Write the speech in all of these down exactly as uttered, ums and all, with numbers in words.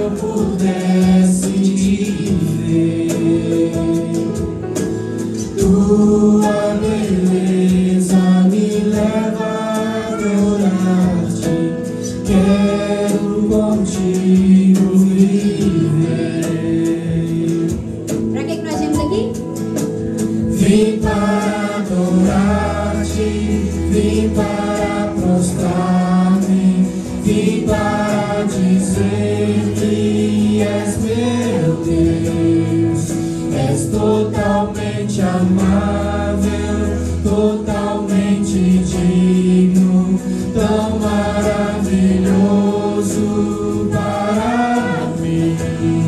eu pudesse te ver. Tua beleza me leva a adorar-te. Quero contigo viver. Pra que que nós viemos aqui? Vim para adorar-te, vim para prostrar-me, vim para dizer que és meu Deus. És totalmente amável, totalmente digno, tão maravilhoso para mim.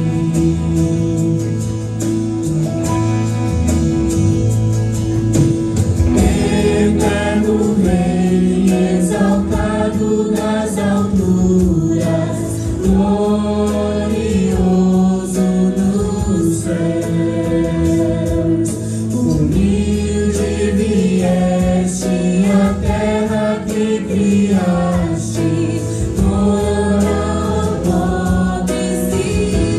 Eterno Rei, exaltado nas alturas, glorioso nos céus, humilde vieste à terra que criaste, toda pode se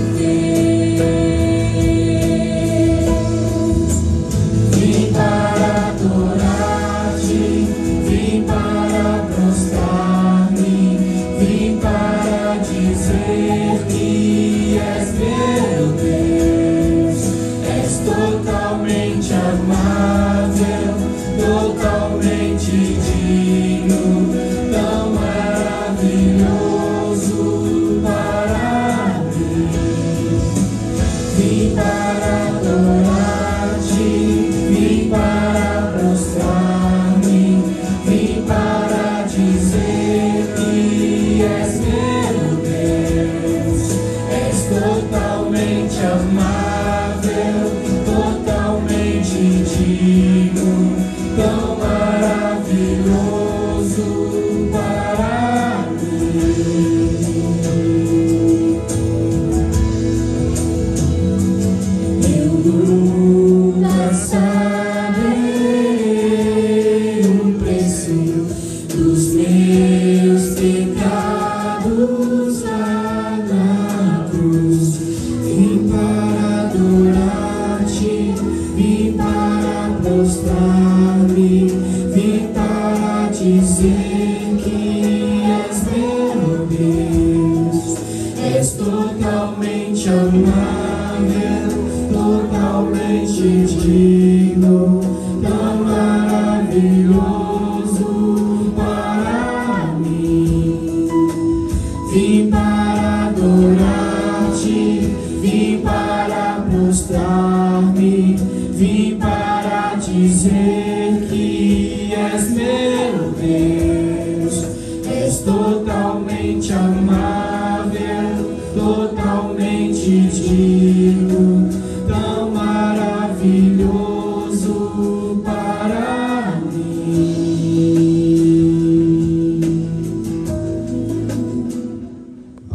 Deus. Vim para adorar-te, vim para prostrar-me, vim para dizer que és meu Deus. És totalmente amável, totalmente digno, tão maravilhoso para mim. Vim para adorar-te, vim para prostrar-me, vim para dizer que és meu Deus. És totalmente amável, totalmente digno, tão maravilhoso para mim. Eu nunca saberei o preço dos meus pecados lá na cruz. Vim para adorar-te, vim para prostrar-me, vim para dizer que és meu Deus. És totalmente amável, totalmente digno, tão maravilhoso para mim. Vim para adorar-te, vim para prostrar-me, vim para dizer